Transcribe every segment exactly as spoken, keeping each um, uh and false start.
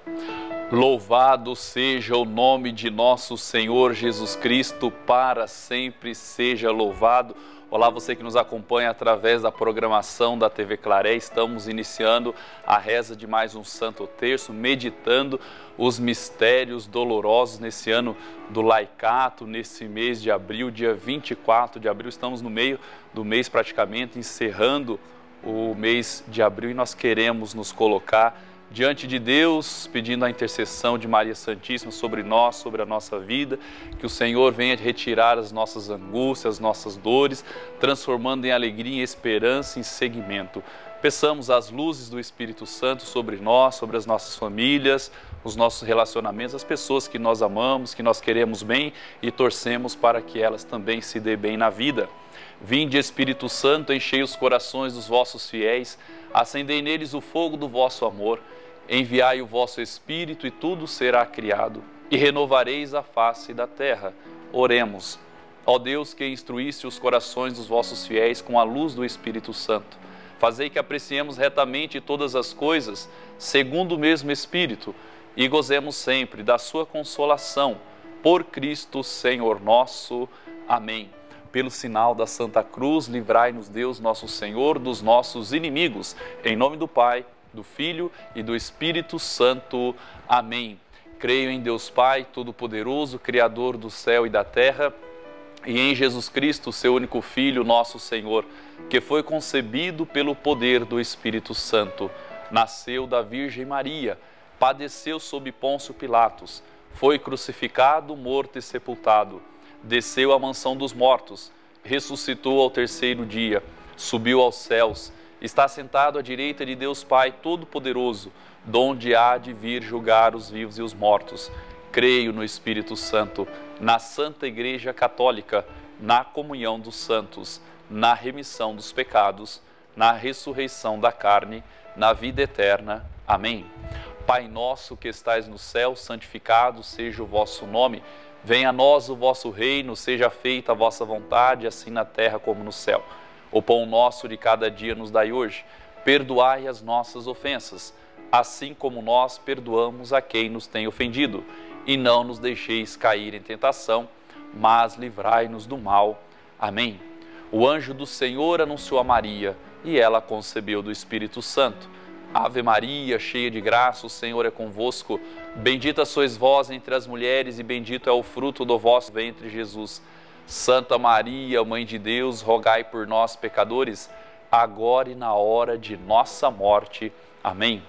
Louvado seja o nome de nosso Senhor Jesus Cristo, para sempre seja louvado. Olá, você que nos acompanha através da programação da T V Claré. Estamos iniciando a reza de mais um Santo Terço, meditando os mistérios dolorosos nesse ano do Laicato, nesse mês de abril, dia vinte e quatro de abril. Estamos no meio do mês praticamente, encerrando o mês de abril, e nós queremos nos colocar diante de Deus, pedindo a intercessão de Maria Santíssima sobre nós, sobre a nossa vida, que o Senhor venha retirar as nossas angústias, as nossas dores, transformando em alegria, em esperança, em seguimento. Peçamos as luzes do Espírito Santo sobre nós, sobre as nossas famílias, os nossos relacionamentos, as pessoas que nós amamos, que nós queremos bem e torcemos para que elas também se dê bem na vida. Vinde, Espírito Santo, enchei os corações dos vossos fiéis, acendei neles o fogo do vosso amor. Enviai o vosso Espírito e tudo será criado, e renovareis a face da terra. Oremos. Ó Deus, que instruísse os corações dos vossos fiéis com a luz do Espírito Santo, fazei que apreciemos retamente todas as coisas, segundo o mesmo Espírito, e gozemos sempre da sua consolação. Por Cristo, Senhor nosso. Amém. Pelo sinal da Santa Cruz, livrai-nos Deus nosso Senhor dos nossos inimigos. Em nome do Pai, do Filho e do Espírito Santo. Amém. Creio em Deus Pai Todo-Poderoso, Criador do céu e da terra, e em Jesus Cristo, seu único Filho, nosso Senhor, que foi concebido pelo poder do Espírito Santo. Nasceu da Virgem Maria, padeceu sob Pôncio Pilatos, foi crucificado, morto e sepultado, desceu à mansão dos mortos, ressuscitou ao terceiro dia, subiu aos céus, está sentado à direita de Deus Pai Todo-Poderoso, donde há de vir julgar os vivos e os mortos. Creio no Espírito Santo, na Santa Igreja Católica, na comunhão dos santos, na remissão dos pecados, na ressurreição da carne, na vida eterna. Amém. Pai nosso que estais no céu, santificado seja o vosso nome. Venha a nós o vosso reino, seja feita a vossa vontade, assim na terra como no céu. O pão nosso de cada dia nos dai hoje. Perdoai as nossas ofensas, assim como nós perdoamos a quem nos tem ofendido. E não nos deixeis cair em tentação, mas livrai-nos do mal. Amém. O anjo do Senhor anunciou a Maria, e ela concebeu do Espírito Santo. Ave Maria, cheia de graça, o Senhor é convosco. Bendita sois vós entre as mulheres, e bendito é o fruto do vosso ventre, Jesus. Santa Maria, Mãe de Deus, rogai por nós, pecadores, agora e na hora de nossa morte. Amém.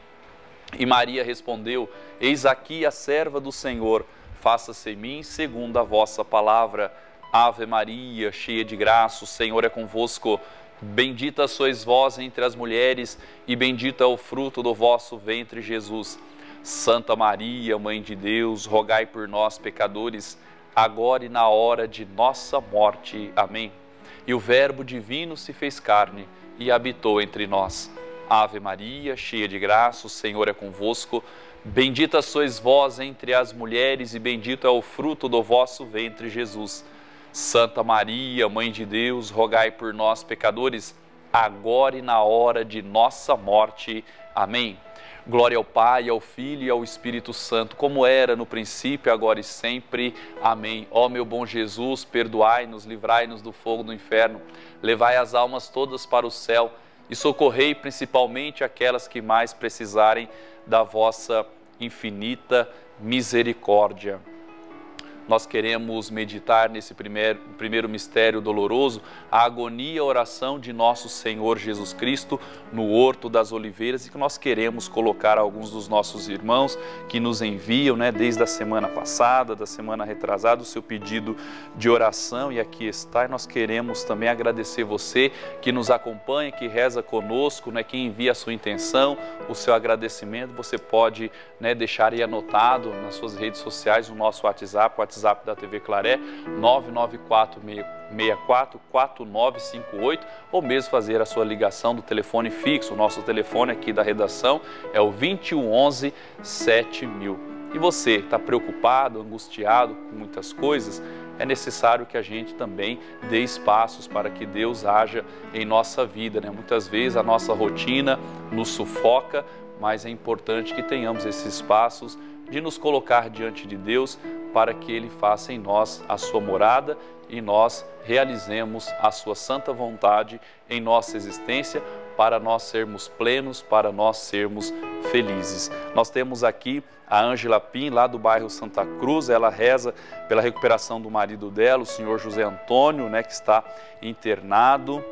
E Maria respondeu: eis aqui a serva do Senhor, faça-se em mim segundo a vossa palavra. Ave Maria, cheia de graça, o Senhor é convosco. Bendita sois vós entre as mulheres, e bendito é o fruto do vosso ventre, Jesus. Santa Maria, Mãe de Deus, rogai por nós, pecadores, agora e na hora de nossa morte. Amém. E o Verbo divino se fez carne e habitou entre nós. Ave Maria, cheia de graça, o Senhor é convosco. Bendita sois vós entre as mulheres, e bendito é o fruto do vosso ventre, Jesus. Santa Maria, Mãe de Deus, rogai por nós, pecadores, agora e na hora de nossa morte. Amém. Glória ao Pai, ao Filho e ao Espírito Santo, como era no princípio, agora e sempre. Amém. Ó meu bom Jesus, perdoai-nos, livrai-nos do fogo do inferno, levai as almas todas para o céu e socorrei principalmente aquelas que mais precisarem da vossa infinita misericórdia. Nós queremos meditar nesse primeiro, primeiro mistério doloroso, a agonia e a oração de nosso Senhor Jesus Cristo no Horto das Oliveiras, e que nós queremos colocar alguns dos nossos irmãos que nos enviam, né, desde a semana passada, da semana retrasada, o seu pedido de oração, e aqui está. E nós queremos também agradecer você que nos acompanha, que reza conosco, né, que envia a sua intenção, o seu agradecimento. Você pode, né, deixar aí anotado nas suas redes sociais o nosso WhatsApp, o WhatsApp da T V Claré, nove nove quatro, seis quatro, quatro nove cinco oito, ou mesmo fazer a sua ligação do telefone fixo. O nosso telefone aqui da redação é o vinte e um onze, sete mil. E você está preocupado, angustiado com muitas coisas? É necessário que a gente também dê espaços para que Deus haja em nossa vida, né? Muitas vezes a nossa rotina nos sufoca, mas é importante que tenhamos esses passos de nos colocar diante de Deus para que Ele faça em nós a sua morada e nós realizemos a sua santa vontade em nossa existência, para nós sermos plenos, para nós sermos felizes. Nós temos aqui a Ângela Pim, lá do bairro Santa Cruz. Ela reza pela recuperação do marido dela, o senhor José Antônio, né, que está internado.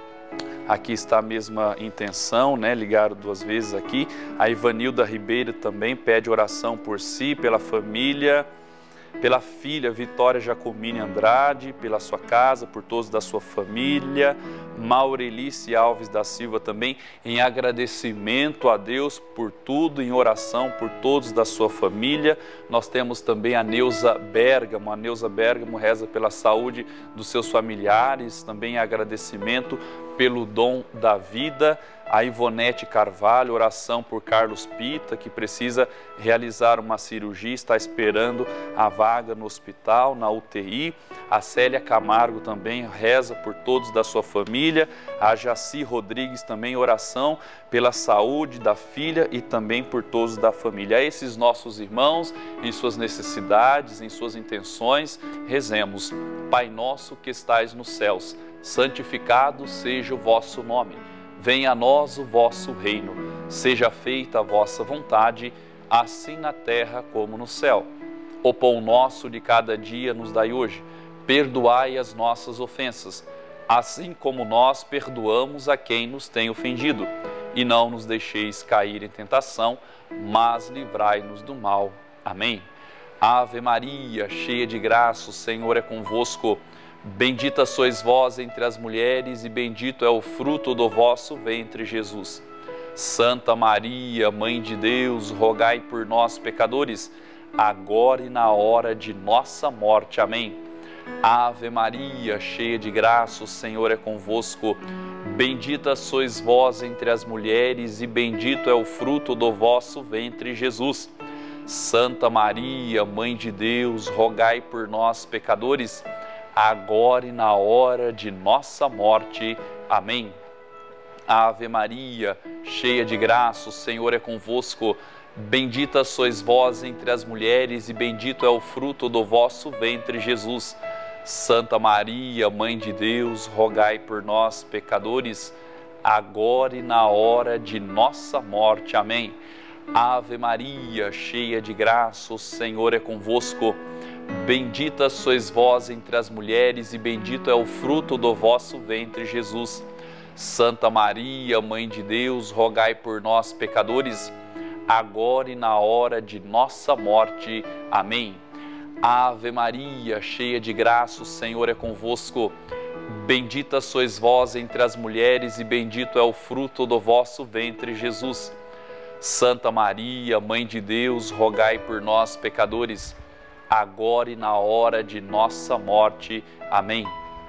Aqui está a mesma intenção, né? Ligaram duas vezes aqui. A Ivanilda Ribeiro também pede oração por si, pela família, pela filha Vitória Jacomine Andrade, pela sua casa, por todos da sua família. Maurelice Alves da Silva também, em agradecimento a Deus por tudo, em oração por todos da sua família. Nós temos também a Neuza Bergamo. A Neuza Bergamo reza pela saúde dos seus familiares, também em agradecimento pelo dom da vida. A Ivonete Carvalho, oração por Carlos Pita, que precisa realizar uma cirurgia, está esperando a vaga no hospital, na U T I. A Célia Camargo também reza por todos da sua família. A Jaci Rodrigues também, oração pela saúde da filha e também por todos da família. A esses nossos irmãos, em suas necessidades, em suas intenções, rezemos. Pai nosso que estais nos céus, santificado seja o vosso nome. Venha a nós o vosso reino, seja feita a vossa vontade, assim na terra como no céu. O pão nosso de cada dia nos dai hoje, perdoai as nossas ofensas, assim como nós perdoamos a quem nos tem ofendido. E não nos deixeis cair em tentação, mas livrai-nos do mal. Amém. Ave Maria, cheia de graça, o Senhor é convosco. Bendita sois vós entre as mulheres e bendito é o fruto do vosso ventre, Jesus. Santa Maria, Mãe de Deus, rogai por nós, pecadores, agora e na hora de nossa morte. Amém. Ave Maria, cheia de graça, o Senhor é convosco. Bendita sois vós entre as mulheres e bendito é o fruto do vosso ventre, Jesus. Santa Maria, Mãe de Deus, rogai por nós, pecadores, agora e na hora de nossa morte. Amém. Ave Maria, cheia de graça, o Senhor é convosco. Bendita sois vós entre as mulheres e bendito é o fruto do vosso ventre, Jesus. Santa Maria, Mãe de Deus, rogai por nós, pecadores, agora e na hora de nossa morte. Amém. Ave Maria, cheia de graça, o Senhor é convosco. Bendita sois vós entre as mulheres e bendito é o fruto do vosso ventre, Jesus. Santa Maria, Mãe de Deus, rogai por nós, pecadores, agora e na hora de nossa morte. Amém. Ave Maria, cheia de graça, o Senhor é convosco. Bendita sois vós entre as mulheres e bendito é o fruto do vosso ventre, Jesus. Santa Maria, Mãe de Deus, rogai por nós, pecadores, agora e na hora de nossa morte. Amém.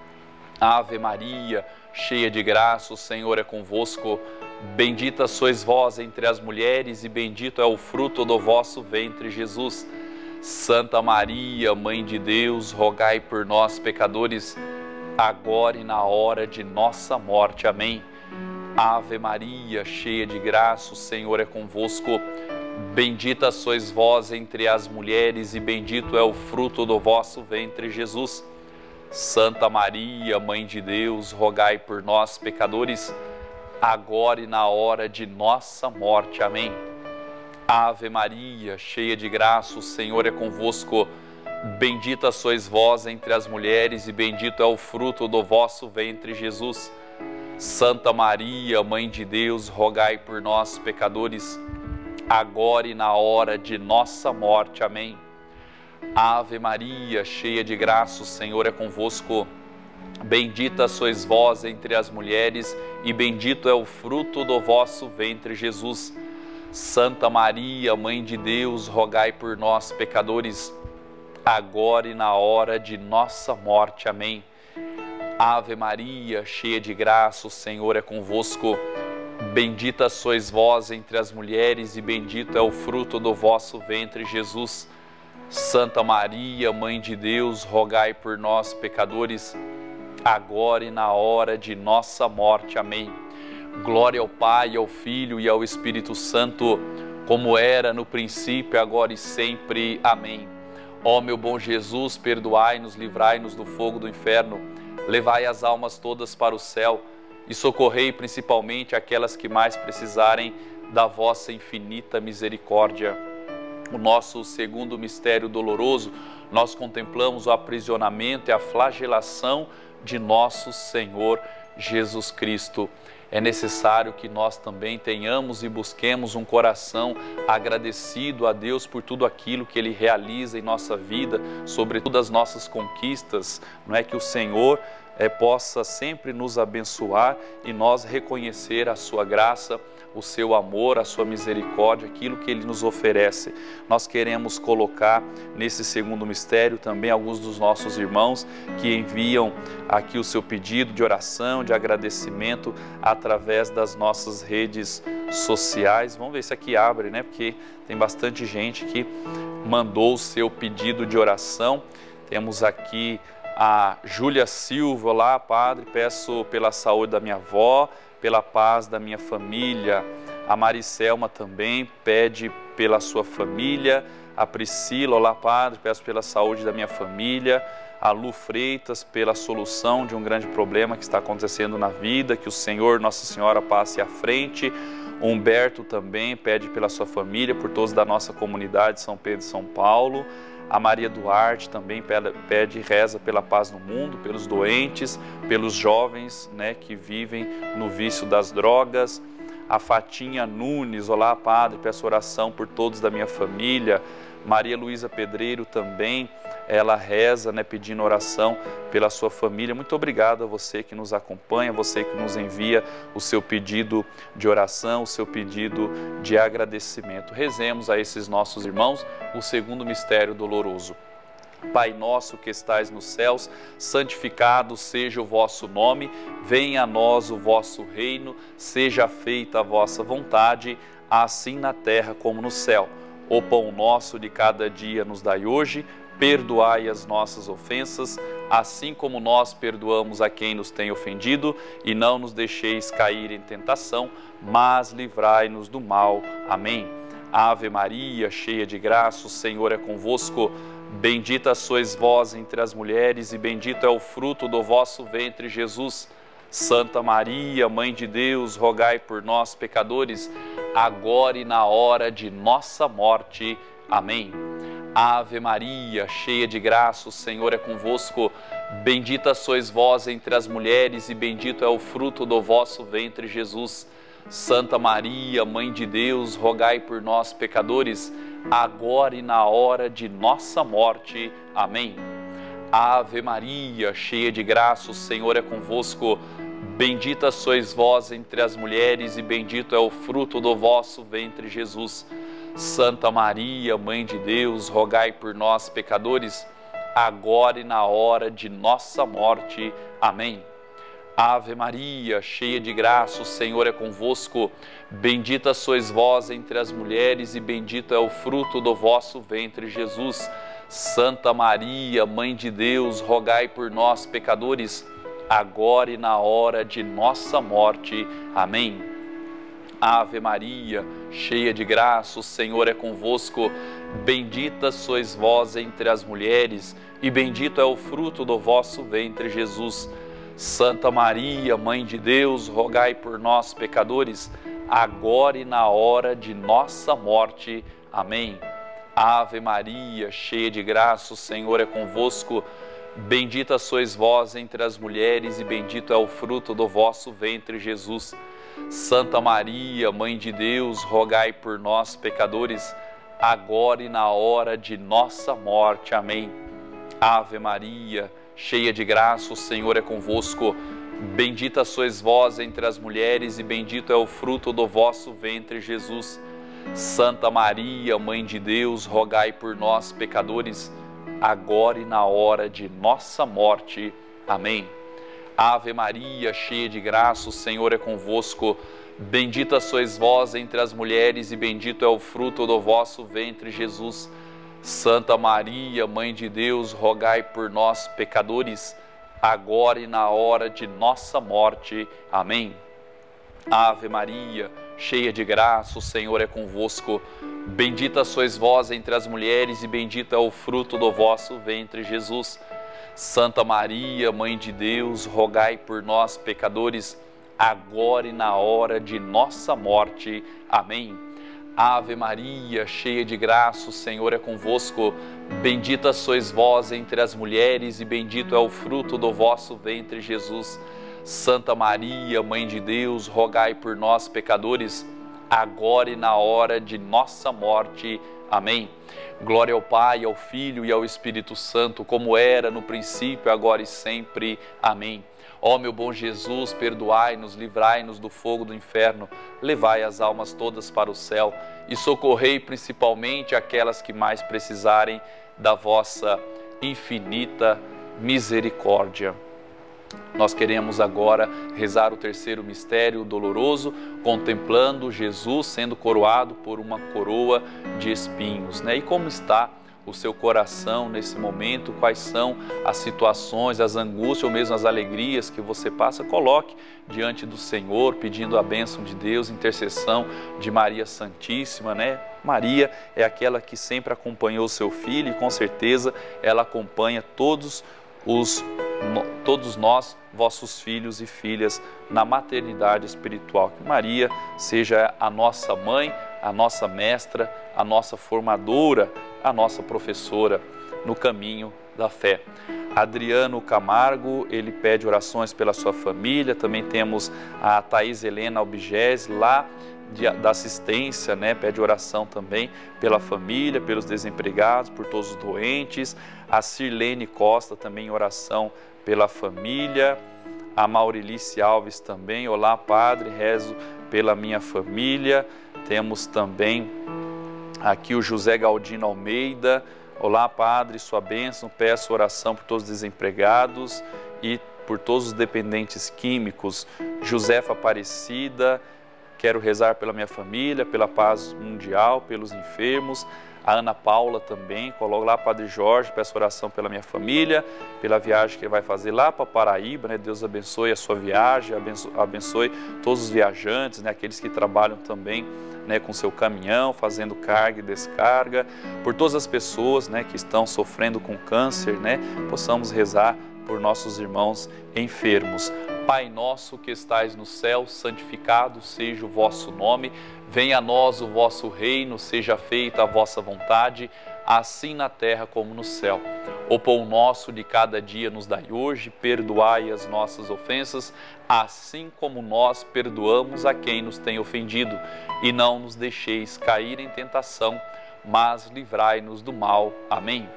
Ave Maria, cheia de graça, o Senhor é convosco. Bendita sois vós entre as mulheres e bendito é o fruto do vosso ventre, Jesus. Santa Maria, Mãe de Deus, rogai por nós, pecadores, agora e na hora de nossa morte. Amém. Ave Maria, cheia de graça, o Senhor é convosco. Bendita sois vós entre as mulheres e bendito é o fruto do vosso ventre, Jesus. Santa Maria, Mãe de Deus, rogai por nós, pecadores, agora e na hora de nossa morte. Amém. Ave Maria, cheia de graça, o Senhor é convosco. Bendita sois vós entre as mulheres e bendito é o fruto do vosso ventre, Jesus. Santa Maria, Mãe de Deus, rogai por nós, pecadores, agora e na hora de nossa morte. Amém. Ave Maria, cheia de graça, o Senhor é convosco. Bendita sois vós entre as mulheres e bendito é o fruto do vosso ventre, Jesus. Santa Maria, Mãe de Deus, rogai por nós, pecadores, agora e na hora de nossa morte. Amém. Ave Maria, cheia de graça, o Senhor é convosco. Bendita sois vós entre as mulheres e bendito é o fruto do vosso ventre, Jesus. Santa Maria, Mãe de Deus, rogai por nós, pecadores, agora e na hora de nossa morte. Amém. Glória ao Pai, ao Filho e ao Espírito Santo, como era no princípio, agora e sempre. Amém. Ó meu bom Jesus, perdoai-nos, livrai-nos do fogo do inferno, levai as almas todas para o céu e socorrei principalmente aquelas que mais precisarem da vossa infinita misericórdia. O nosso segundo mistério doloroso, nós contemplamos o aprisionamento e a flagelação de nosso Senhor Jesus Cristo. É necessário que nós também tenhamos e busquemos um coração agradecido a Deus por tudo aquilo que Ele realiza em nossa vida, sobretudo as nossas conquistas, não é? Que o Senhor é, possa sempre nos abençoar e nós reconhecer a sua graça, o seu amor, a sua misericórdia, aquilo que Ele nos oferece. Nós queremos colocar nesse segundo mistério também alguns dos nossos irmãos que enviam aqui o seu pedido de oração, de agradecimento através das nossas redes sociais. Vamos ver se aqui abre, né? Porque tem bastante gente que mandou o seu pedido de oração. Temos aqui a Júlia Silva. Olá, Padre, peço pela saúde da minha avó, pela paz da minha família. A Maricelma também pede pela sua família. A Priscila, olá, Padre, peço pela saúde da minha família. A Lu Freitas, pela solução de um grande problema que está acontecendo na vida, que o Senhor, Nossa Senhora, passe à frente. O Humberto também pede pela sua família, por todos da nossa comunidade São Pedro e São Paulo. A Maria Duarte também pede e reza pela paz no mundo, pelos doentes, pelos jovens, né, que vivem no vício das drogas. A Fatinha Nunes, olá, Padre, peço oração por todos da minha família. Maria Luísa Pedreiro também, ela reza, né, pedindo oração pela sua família. Muito obrigado a você que nos acompanha, você que nos envia o seu pedido de oração, o seu pedido de agradecimento. Rezemos a esses nossos irmãos o segundo mistério doloroso. Pai nosso que estais nos céus, santificado seja o vosso nome, venha a nós o vosso reino, seja feita a vossa vontade, assim na terra como no céu. O pão nosso de cada dia nos dai hoje, perdoai as nossas ofensas, assim como nós perdoamos a quem nos tem ofendido, e não nos deixeis cair em tentação, mas livrai-nos do mal. Amém. Ave Maria, cheia de graça, o Senhor é convosco. Bendita sois vós entre as mulheres, e bendito é o fruto do vosso ventre, Jesus. Santa Maria, Mãe de Deus, rogai por nós, pecadores, agora e na hora de nossa morte. Amém. Ave Maria, cheia de graça, o Senhor é convosco. Bendita sois vós entre as mulheres, e bendito é o fruto do vosso ventre, Jesus. Santa Maria, Mãe de Deus, rogai por nós, pecadores, agora e na hora de nossa morte. Amém. Ave Maria, cheia de graça, o Senhor é convosco. Bendita sois vós entre as mulheres, e bendito é o fruto do vosso ventre, Jesus. Santa Maria, Mãe de Deus, rogai por nós, pecadores, agora e na hora de nossa morte. Amém. Ave Maria, cheia de graça, o Senhor é convosco. Bendita sois vós entre as mulheres, e bendito é o fruto do vosso ventre, Jesus. Santa Maria, Mãe de Deus, rogai por nós, pecadores, agora e na hora de nossa morte. Amém. Ave Maria, cheia de graça, o Senhor é convosco. Bendita sois vós entre as mulheres, e bendito é o fruto do vosso ventre, Jesus. Santa Maria, Mãe de Deus, rogai por nós, pecadores, agora e na hora de nossa morte. Amém. Ave Maria, cheia de graça, o Senhor é convosco. Bendita sois vós entre as mulheres, e bendito é o fruto do vosso ventre, Jesus. Santa Maria, Mãe de Deus, rogai por nós, pecadores, agora e na hora de nossa morte. Amém. Ave Maria, cheia de graça, o Senhor é convosco. Bendita sois vós entre as mulheres, e bendito é o fruto do vosso ventre, Jesus. Santa Maria, Mãe de Deus, rogai por nós, pecadores, agora e na hora de nossa morte. Amém. Ave Maria, cheia de graça, o Senhor é convosco. Bendita sois vós entre as mulheres, e bendito é o fruto do vosso ventre, Jesus. Santa Maria, Mãe de Deus, rogai por nós, pecadores, agora e na hora de nossa morte. Amém. Ave Maria, cheia de graça, o Senhor é convosco. Bendita sois vós entre as mulheres e bendito é o fruto do vosso ventre, Jesus. Santa Maria, Mãe de Deus, rogai por nós, pecadores, agora e na hora de nossa morte. Amém. Ave Maria, cheia de graça, o Senhor é convosco. Bendita sois vós entre as mulheres e bendito é o fruto do vosso ventre, Jesus. Santa Maria, Mãe de Deus, rogai por nós, pecadores, agora e na hora de nossa morte. Amém. Glória ao Pai, ao Filho e ao Espírito Santo, como era no princípio, agora e sempre. Amém. Ó meu bom Jesus, perdoai-nos, livrai-nos do fogo do inferno, levai as almas todas para o céu e socorrei principalmente aquelas que mais precisarem da vossa infinita misericórdia. Nós queremos agora rezar o terceiro mistério doloroso, contemplando Jesus sendo coroado por uma coroa de espinhos, né? E como está o seu coração nesse momento? Quais são as situações, as angústias ou mesmo as alegrias que você passa? Coloque diante do Senhor, pedindo a bênção de Deus, intercessão de Maria Santíssima, né? Maria é aquela que sempre acompanhou o seu filho e com certeza ela acompanha todos os todos nós, vossos filhos e filhas, na maternidade espiritual. Que Maria seja a nossa mãe, a nossa mestra, a nossa formadora, a nossa professora no caminho da fé. Adriano Camargo, ele pede orações pela sua família. Também temos a Thaís Helena Albigese, lá de, da assistência, né? Pede oração também pela família, pelos desempregados, por todos os doentes. A Sirlene Costa também oração pela família. A Maurilice Alves também, olá Padre, rezo pela minha família. Temos também aqui o José Galdino Almeida, olá Padre, sua bênção, peço oração por todos os desempregados e por todos os dependentes químicos. Josefa Aparecida, quero rezar pela minha família, pela paz mundial, pelos enfermos. A Ana Paula também, coloca lá, Padre Jorge, peço oração pela minha família, pela viagem que ele vai fazer lá para Paraíba, né? Deus abençoe a sua viagem, abençoe, abençoe todos os viajantes, né? Aqueles que trabalham também, né? Com seu caminhão, fazendo carga e descarga, por todas as pessoas, né? Que estão sofrendo com câncer, né? Possamos rezar por nossos irmãos enfermos. Pai nosso que estais no céu, santificado seja o vosso nome. Venha a nós o vosso reino, seja feita a vossa vontade, assim na terra como no céu. O pão nosso de cada dia nos dai hoje, perdoai as nossas ofensas, assim como nós perdoamos a quem nos tem ofendido. E não nos deixeis cair em tentação, mas livrai-nos do mal. Amém.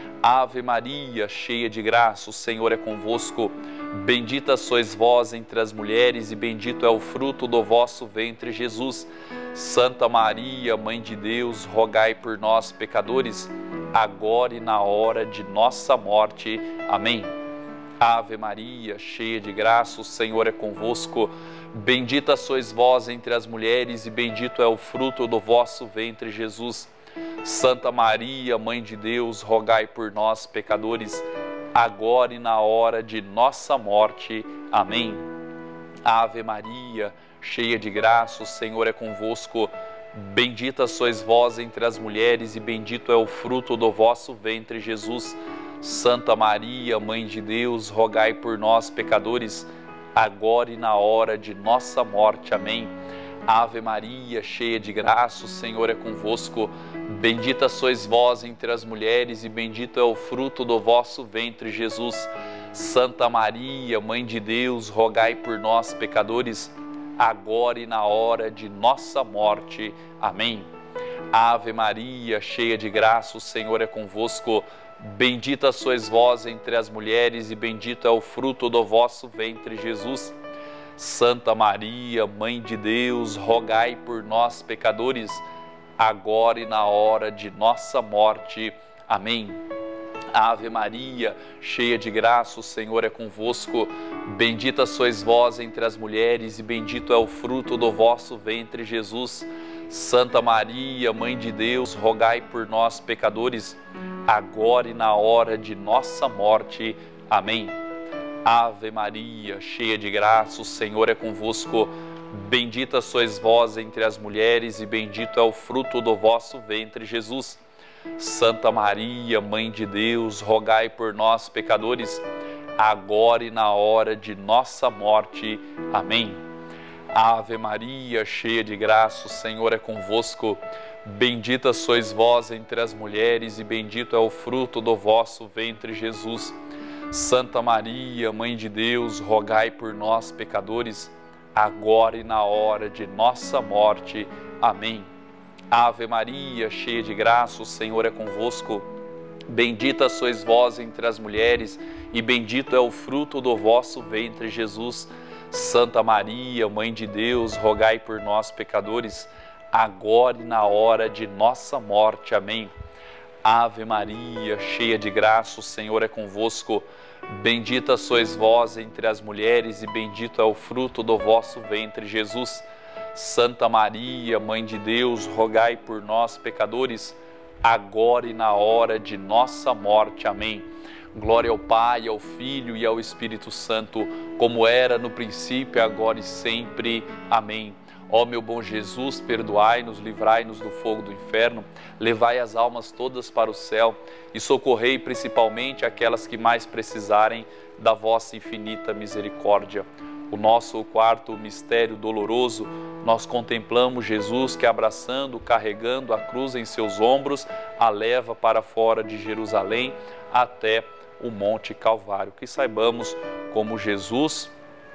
Ave Maria, cheia de graça, o Senhor é convosco. Bendita sois vós entre as mulheres e bendito é o fruto do vosso ventre, Jesus. Santa Maria, Mãe de Deus, rogai por nós, pecadores, agora e na hora de nossa morte. Amém. Ave Maria, cheia de graça, o Senhor é convosco. Bendita sois vós entre as mulheres e bendito é o fruto do vosso ventre, Jesus. Santa Maria, Mãe de Deus, rogai por nós, pecadores, agora e na hora de nossa morte. Amém. Ave Maria, cheia de graça, o Senhor é convosco. Bendita sois vós entre as mulheres e bendito é o fruto do vosso ventre, Jesus. Santa Maria, Mãe de Deus, rogai por nós, pecadores, agora e na hora de nossa morte. Amém. Ave Maria, cheia de graça, o Senhor é convosco. Bendita sois vós entre as mulheres e bendito é o fruto do vosso ventre, Jesus. Santa Maria, Mãe de Deus, rogai por nós, pecadores, agora e na hora de nossa morte. Amém. Ave Maria, cheia de graça, o Senhor é convosco. Bendita sois vós entre as mulheres e bendito é o fruto do vosso ventre, Jesus. Santa Maria, Mãe de Deus, rogai por nós, pecadores, agora e na hora de nossa morte. Amém. Ave Maria, cheia de graça, o Senhor é convosco. Bendita sois vós entre as mulheres e bendito é o fruto do vosso ventre, Jesus. Santa Maria, Mãe de Deus, rogai por nós, pecadores, agora e na hora de nossa morte. Amém. Ave Maria, cheia de graça, o Senhor é convosco. Bendita sois vós entre as mulheres, e bendito é o fruto do vosso ventre, Jesus. Santa Maria, Mãe de Deus, rogai por nós, pecadores, agora e na hora de nossa morte. Amém. Ave Maria, cheia de graça, o Senhor é convosco. Bendita sois vós entre as mulheres, e bendito é o fruto do vosso ventre, Jesus. Santa Maria, Mãe de Deus, rogai por nós, pecadores, agora e na hora de nossa morte. Amém. Ave Maria, cheia de graça, o Senhor é convosco. Bendita sois vós entre as mulheres, e bendito é o fruto do vosso ventre, Jesus. Santa Maria, Mãe de Deus, rogai por nós, pecadores, agora e na hora de nossa morte. Amém. Ave Maria, cheia de graça, o Senhor é convosco. Bendita sois vós entre as mulheres, e bendito é o fruto do vosso ventre, Jesus. Santa Maria, Mãe de Deus, rogai por nós, pecadores, agora e na hora de nossa morte. Amém. Glória ao Pai, ao Filho e ao Espírito Santo, como era no princípio, agora e sempre. Amém. Ó meu bom Jesus, perdoai-nos, livrai-nos do fogo do inferno, levai as almas todas para o céu e socorrei principalmente aquelas que mais precisarem da vossa infinita misericórdia. O nosso quarto mistério doloroso, nós contemplamos Jesus que, abraçando, carregando a cruz em seus ombros, a leva para fora de Jerusalém até o Monte Calvário. Que saibamos, como Jesus,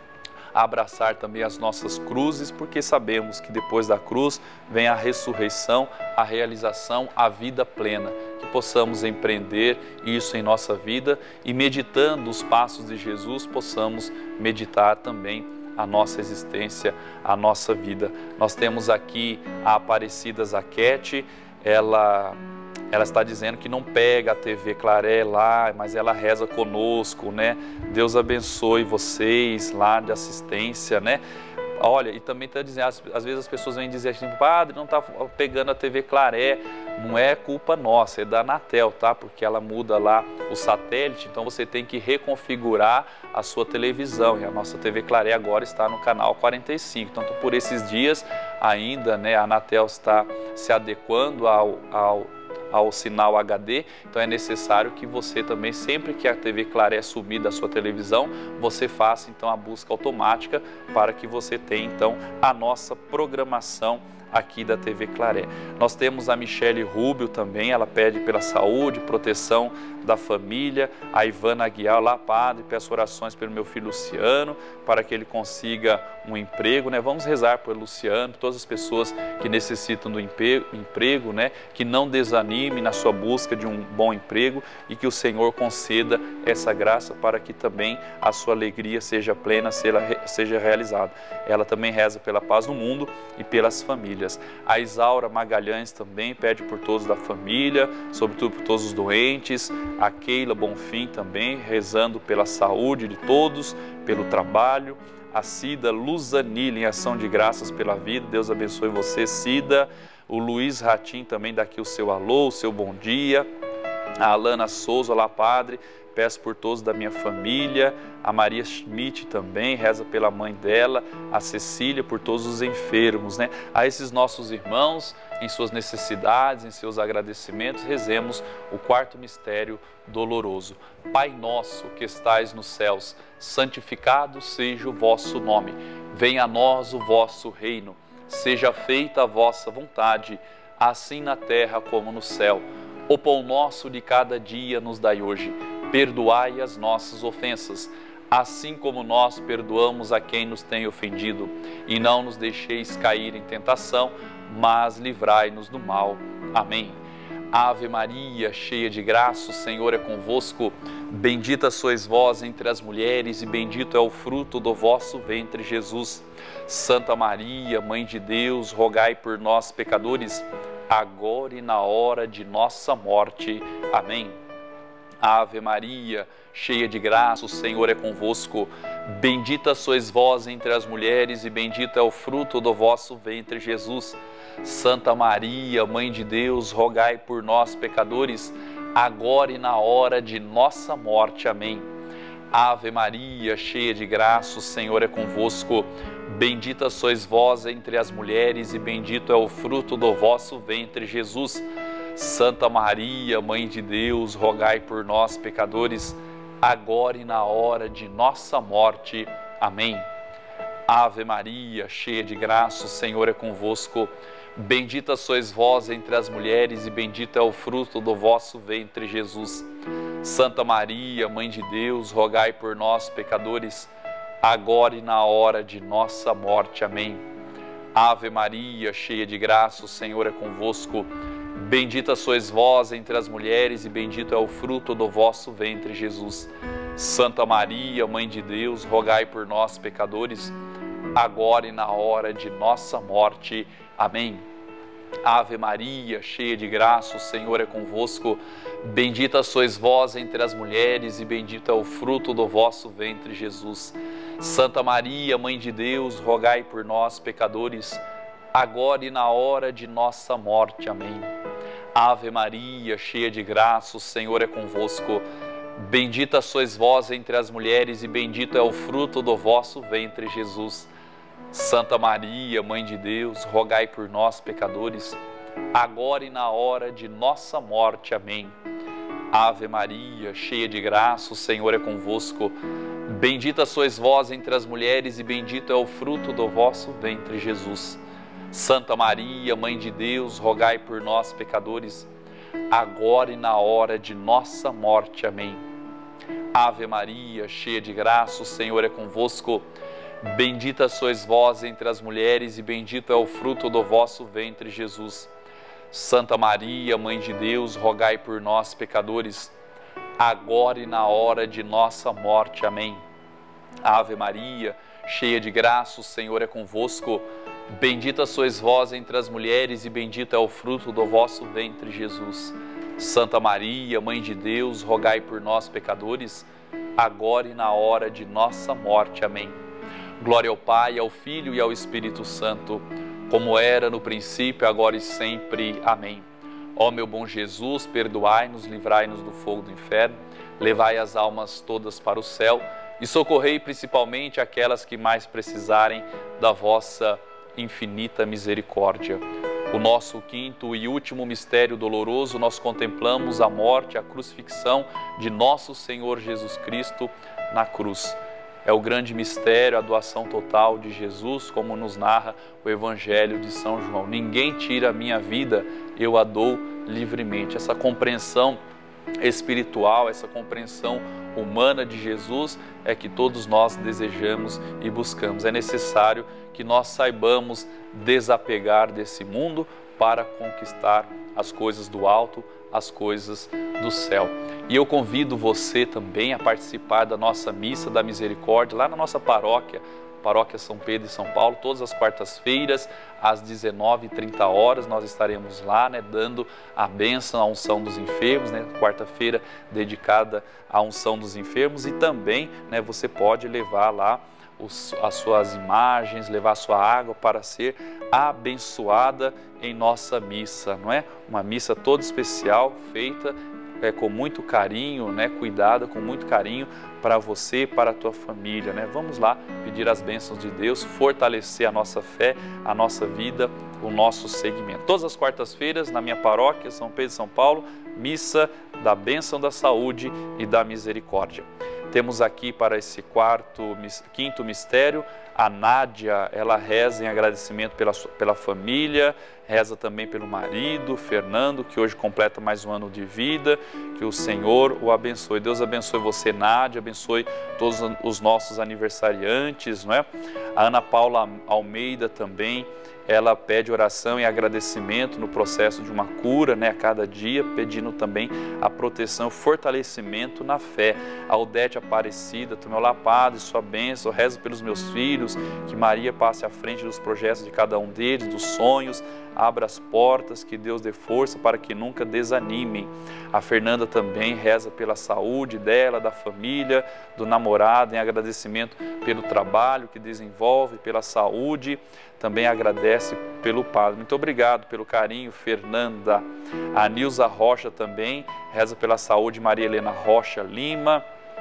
abraçar também as nossas cruzes, porque sabemos que depois da cruz vem a ressurreição, a realização, a vida plena. Que possamos empreender isso em nossa vida e, meditando os passos de Jesus, possamos meditar também a nossa existência, a nossa vida. Nós temos aqui a Aparecida Zaquete, ela... Ela está dizendo que não pega a T V Claré lá, mas ela reza conosco, né? Deus abençoe vocês lá de assistência, né? Olha, e também está dizendo, às, às vezes as pessoas vêm dizer assim, padre, não está pegando a T V Claré. Não é culpa nossa, é da Anatel, tá? Porque ela muda lá o satélite, então você tem que reconfigurar a sua televisão. E a nossa T V Claré agora está no canal quarenta e cinco. Então, por esses dias ainda, né, a Anatel está se adequando ao, ao ao sinal H D, então é necessário que você também, sempre que a T V Claré subir da sua televisão, você faça então a busca automática para que você tenha então a nossa programação aqui da T V Claré. Nós temos a Michele Rubio também, ela pede pela saúde, proteção da família. A Ivana Aguiar, lá, padre, peço orações pelo meu filho Luciano, para que ele consiga um emprego, né? Vamos rezar por Luciano, todas as pessoas que necessitam do emprego, emprego, né? Que não desanime na sua busca de um bom emprego e que o Senhor conceda essa graça para que também a sua alegria seja plena, seja realizada. Ela também reza pela paz no mundo e pelas famílias. A Isaura Magalhães também pede por todos da família, sobretudo por todos os doentes. A Keila Bonfim também rezando pela saúde de todos, pelo trabalho. A Cida Luzanil em ação de graças pela vida. Deus abençoe você, Cida. O Luiz Ratim também dá aqui o seu alô, o seu bom dia. A Alana Souza, olá, padre. Peço por todos da minha família. A Maria Schmidt também reza pela mãe dela. A Cecília por todos os enfermos, né? A esses nossos irmãos, em suas necessidades, em seus agradecimentos, rezemos o quarto mistério doloroso. Pai nosso que estais nos céus, santificado seja o vosso nome. Venha a nós o vosso reino. Seja feita a vossa vontade, assim na terra como no céu. O pão nosso de cada dia nos dai hoje. Perdoai as nossas ofensas, assim como nós perdoamos a quem nos tem ofendido. E não nos deixeis cair em tentação, mas livrai-nos do mal. Amém. Ave Maria, cheia de graça, o Senhor é convosco. Bendita sois vós entre as mulheres, e bendito é o fruto do vosso ventre, Jesus. Santa Maria, Mãe de Deus, rogai por nós, pecadores, agora e na hora de nossa morte. Amém. Ave Maria, cheia de graça, o Senhor é convosco. Bendita sois vós entre as mulheres, e bendito é o fruto do vosso ventre, Jesus. Santa Maria, Mãe de Deus, rogai por nós, pecadores, agora e na hora de nossa morte. Amém. Ave Maria, cheia de graça, o Senhor é convosco. Bendita sois vós entre as mulheres e bendito é o fruto do vosso ventre, Jesus. Santa Maria, Mãe de Deus, rogai por nós, pecadores, agora e na hora de nossa morte. Amém. Ave Maria, cheia de graça, o Senhor é convosco. Bendita sois vós entre as mulheres e bendito é o fruto do vosso ventre, Jesus. Santa Maria, Mãe de Deus, rogai por nós, pecadores, agora e na hora de nossa morte. Amém. Ave Maria, cheia de graça, o Senhor é convosco. Bendita sois vós entre as mulheres e bendito é o fruto do vosso ventre, Jesus. Santa Maria, Mãe de Deus, rogai por nós, pecadores, agora e na hora de nossa morte. Amém. Ave Maria, cheia de graça, o Senhor é convosco. Bendita sois vós entre as mulheres e bendito é o fruto do vosso ventre, Jesus. Santa Maria, Mãe de Deus, rogai por nós, pecadores, agora e na hora de nossa morte. Amém. Ave Maria, cheia de graça, o Senhor é convosco. Bendita sois vós entre as mulheres e bendito é o fruto do vosso ventre, Jesus. Santa Maria, Mãe de Deus, rogai por nós, pecadores, agora e na hora de nossa morte. Amém. Ave Maria, cheia de graça, o Senhor é convosco. Bendita sois vós entre as mulheres e bendito é o fruto do vosso ventre, Jesus. Santa Maria, Mãe de Deus, rogai por nós, pecadores, agora e na hora de nossa morte. Amém. Ave Maria, cheia de graça, o Senhor é convosco. Bendita sois vós entre as mulheres e bendito é o fruto do vosso ventre, Jesus. Santa Maria, Mãe de Deus, rogai por nós, pecadores, agora e na hora de nossa morte. Amém. Ave Maria, cheia de graça, o Senhor é convosco. Bendita sois vós entre as mulheres e bendito é o fruto do vosso ventre, Jesus. Santa Maria, Mãe de Deus, rogai por nós, pecadores, agora e na hora de nossa morte. Amém. Glória ao Pai, ao Filho e ao Espírito Santo, como era no princípio, agora e sempre. Amém. Ó meu bom Jesus, perdoai-nos, livrai-nos do fogo do inferno, levai as almas todas para o céu e socorrei principalmente aquelas que mais precisarem da vossa infinita misericórdia. O nosso quinto e último mistério doloroso, nós contemplamos a morte, a crucifixão de nosso Senhor Jesus Cristo na cruz. É o grande mistério, a doação total de Jesus, como nos narra o Evangelho de São João. Ninguém tira a minha vida, eu a dou livremente. Essa compreensão espiritual, essa compreensão humana de Jesus é que todos nós desejamos e buscamos. É necessário que nós saibamos desapegar desse mundo para conquistar as coisas do alto, as coisas do céu. E eu convido você também a participar da nossa Missa da Misericórdia, lá na nossa paróquia, Paróquia São Pedro e São Paulo, todas as quartas-feiras, às dezenove e trinta horas, nós estaremos lá, né, dando a bênção à unção dos enfermos, né, quarta-feira dedicada à unção dos enfermos, e também, né, você pode levar lá os, as suas imagens, levar a sua água para ser abençoada em nossa missa, não é? Uma missa toda especial, feita é, com muito carinho, né, cuidada com muito carinho para você, para a tua família, né? Vamos lá pedir as bênçãos de Deus, fortalecer a nossa fé, a nossa vida, o nosso segmento. Todas as quartas-feiras, na minha paróquia, São Pedro e São Paulo, missa da bênção da saúde e da misericórdia. Temos aqui para esse quarto, quinto mistério, a Nádia, ela reza em agradecimento pela, pela família, reza também pelo marido, Fernando, que hoje completa mais um ano de vida, que o Senhor o abençoe. Deus abençoe você, Nádia, abençoe todos os nossos aniversariantes, não é? A Ana Paula Almeida também, ela pede oração e agradecimento no processo de uma cura, né, a cada dia, pedindo também a proteção, fortalecimento na fé. A Odete Aparecida, também, olá, Padre, sua bênção, rezo pelos meus filhos, que Maria passe à frente dos projetos de cada um deles, dos sonhos, abra as portas, que Deus dê força para que nunca desanimem. A Fernanda também reza pela saúde dela, da família, do namorado, em agradecimento pelo trabalho que desenvolve, pela saúde, também agradece pelo Padre. Muito obrigado pelo carinho, Fernanda. A Nilza Rocha também reza pela saúde, Maria Helena Rocha Lima.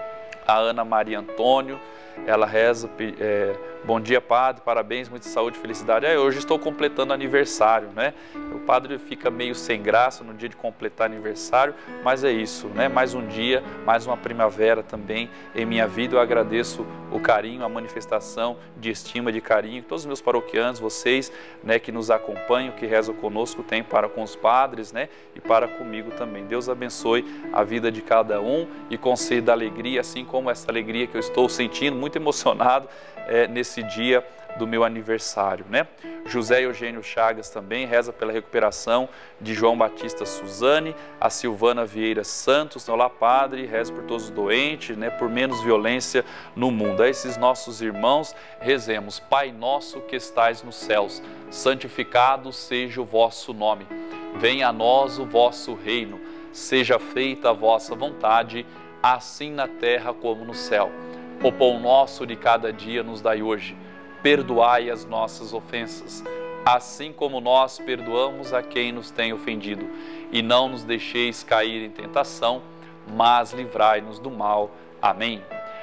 a Ana Maria Antônio, ela reza, é, bom dia padre, parabéns, muita saúde e felicidade. É, hoje estou completando aniversário, né? O padre fica meio sem graça no dia de completar aniversário, mas é isso, né? Mais um dia, mais uma primavera também em minha vida. Eu agradeço o carinho, a manifestação de estima, de carinho, todos os meus paroquianos, vocês, né, que nos acompanham, que rezam conosco, tem para com os padres, né, e para comigo também. Deus abençoe a vida de cada um e conceda alegria, assim como essa alegria que eu estou sentindo, muito emocionado é, nesse dia do meu aniversário, né? José Eugênio Chagas também reza pela recuperação de João Batista Suzane, a Silvana Vieira Santos, olá padre, reza por todos os doentes, né, por menos violência no mundo. A esses nossos irmãos rezemos: Pai nosso que estais nos céus, santificado seja o vosso nome, venha a nós o vosso reino, seja feita a vossa vontade, assim na terra como no céu. O pão nosso de cada dia nos dai hoje, perdoai as nossas ofensas, assim como nós perdoamos a quem nos tem ofendido. E não nos deixeis cair em tentação, mas livrai-nos do mal. Amém.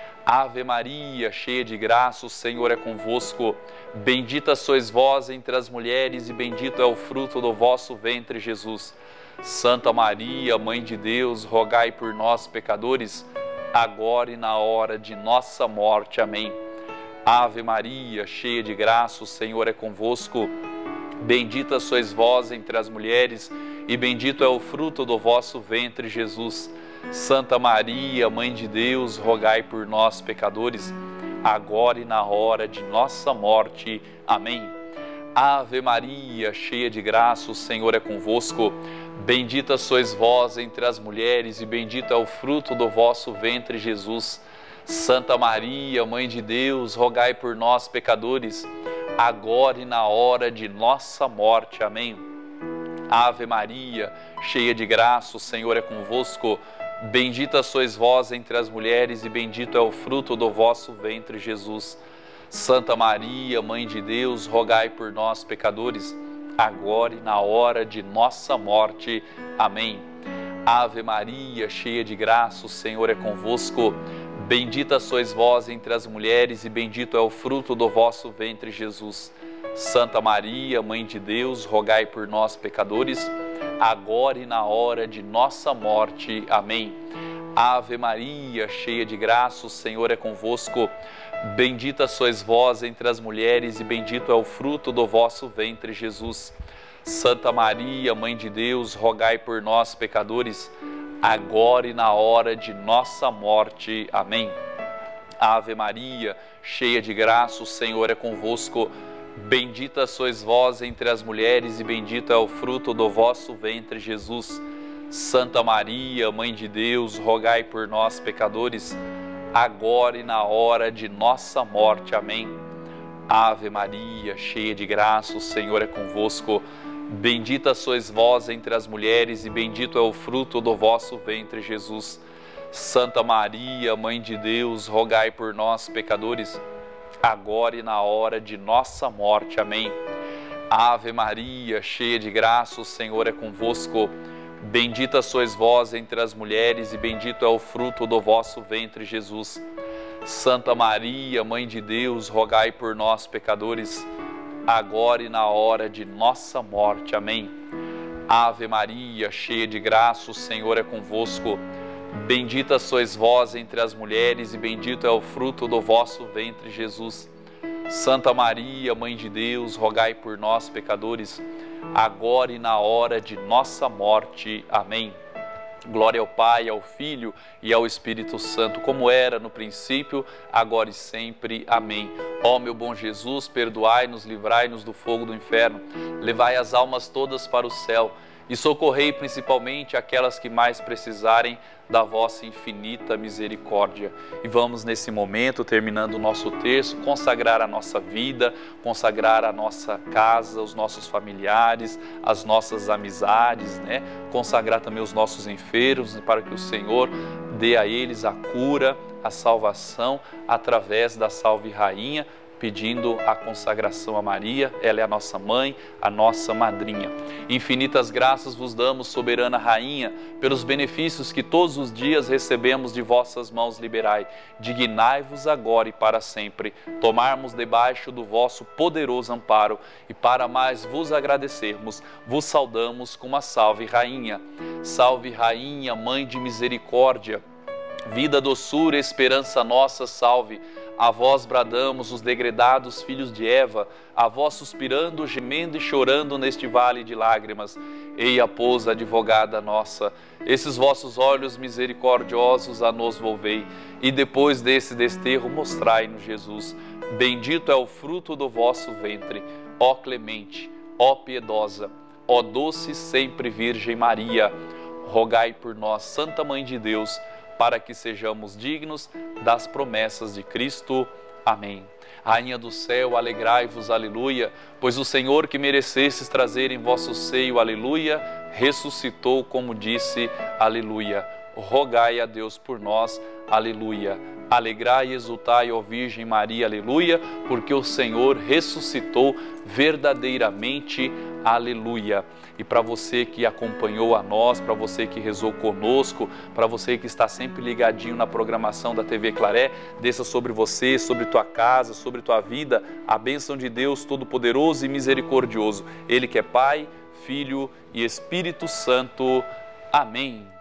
Ave Maria, cheia de graça, o Senhor é convosco. Bendita sois vós entre as mulheres e bendito é o fruto do vosso ventre, Jesus. Santa Maria, Mãe de Deus, rogai por nós, pecadores, agora e na hora de nossa morte. Amém. Ave Maria, cheia de graça, o Senhor é convosco. Bendita sois vós entre as mulheres, e bendito é o fruto do vosso ventre, Jesus. Santa Maria, Mãe de Deus, rogai por nós, pecadores, agora e na hora de nossa morte. Amém. Ave Maria, cheia de graça, o Senhor é convosco. Bendita sois vós entre as mulheres, e bendito é o fruto do vosso ventre, Jesus. Santa Maria, Mãe de Deus, rogai por nós, pecadores, agora e na hora de nossa morte. Amém. Ave Maria, cheia de graça, o Senhor é convosco. Bendita sois vós entre as mulheres, e bendito é o fruto do vosso ventre, Jesus. Santa Maria, Mãe de Deus, rogai por nós, pecadores, agora e na hora de nossa morte. Amém. Ave Maria, cheia de graça, o Senhor é convosco. Bendita sois vós entre as mulheres, e bendito é o fruto do vosso ventre, Jesus. Santa Maria, Mãe de Deus, rogai por nós, pecadores, agora e na hora de nossa morte. Amém. Ave Maria, cheia de graça, o Senhor é convosco. Bendita sois vós entre as mulheres, e bendito é o fruto do vosso ventre, Jesus. Santa Maria, Mãe de Deus, rogai por nós, pecadores, agora e na hora de nossa morte. Amém. Ave Maria, cheia de graça, o Senhor é convosco. Bendita sois vós entre as mulheres, e bendito é o fruto do vosso ventre, Jesus. Santa Maria, Mãe de Deus, rogai por nós, pecadores, agora e na hora de nossa morte. Amém. Ave Maria, cheia de graça, o Senhor é convosco. Bendita sois vós entre as mulheres, e bendito é o fruto do vosso ventre, Jesus. Santa Maria, Mãe de Deus, rogai por nós, pecadores, agora e na hora de nossa morte. Amém. Ave Maria, cheia de graça, o Senhor é convosco. Bendita sois vós entre as mulheres, e bendito é o fruto do vosso ventre, Jesus. Santa Maria, Mãe de Deus, rogai por nós, pecadores, agora e na hora de nossa morte. Amém. Ave Maria, cheia de graça, o Senhor é convosco. Bendita sois vós entre as mulheres, e bendito é o fruto do vosso ventre, Jesus. Santa Maria, Mãe de Deus, rogai por nós, pecadores, agora e na hora de nossa morte. Amém. Glória ao Pai, ao Filho e ao Espírito Santo, como era no princípio, agora e sempre. Amém. Ó meu bom Jesus, perdoai-nos, livrai-nos do fogo do inferno, levai as almas todas para o céu e socorrei principalmente aquelas que mais precisarem da vossa infinita misericórdia. E vamos nesse momento, terminando o nosso terço, consagrar a nossa vida, consagrar a nossa casa, os nossos familiares, as nossas amizades, né? Consagrar também os nossos enfermos, para que o Senhor dê a eles a cura, a salvação, através da Salve Rainha, pedindo a consagração a Maria. Ela é a nossa mãe, a nossa madrinha. Infinitas graças vos damos, soberana Rainha, pelos benefícios que todos os dias recebemos de vossas mãos liberai. Dignai-vos agora e para sempre tomarmos debaixo do vosso poderoso amparo, e para mais vos agradecermos, vos saudamos com uma salve Rainha. Salve Rainha, Mãe de misericórdia, vida, doçura, esperança nossa, salve. A vós bradamos os degredados filhos de Eva, a vós suspirando, gemendo e chorando neste vale de lágrimas. Eia, pois, advogada nossa, esses vossos olhos misericordiosos a nos volvei, e depois desse desterro mostrai-nos Jesus. Bendito é o fruto do vosso ventre, ó clemente, ó piedosa, ó doce sempre Virgem Maria. Rogai por nós, Santa Mãe de Deus, para que sejamos dignos das promessas de Cristo. Amém. Rainha do céu, alegrai-vos, aleluia, pois o Senhor que merecesses trazer em vosso seio, aleluia, ressuscitou como disse, aleluia. Rogai a Deus por nós, aleluia. Alegrai e exultai, ó Virgem Maria, aleluia, porque o Senhor ressuscitou verdadeiramente, aleluia. E para você que acompanhou a nós, para você que rezou conosco, para você que está sempre ligadinho na programação da T V Claré, desça sobre você, sobre tua casa, sobre tua vida, a bênção de Deus Todo-Poderoso e Misericordioso. Ele que é Pai, Filho e Espírito Santo. Amém.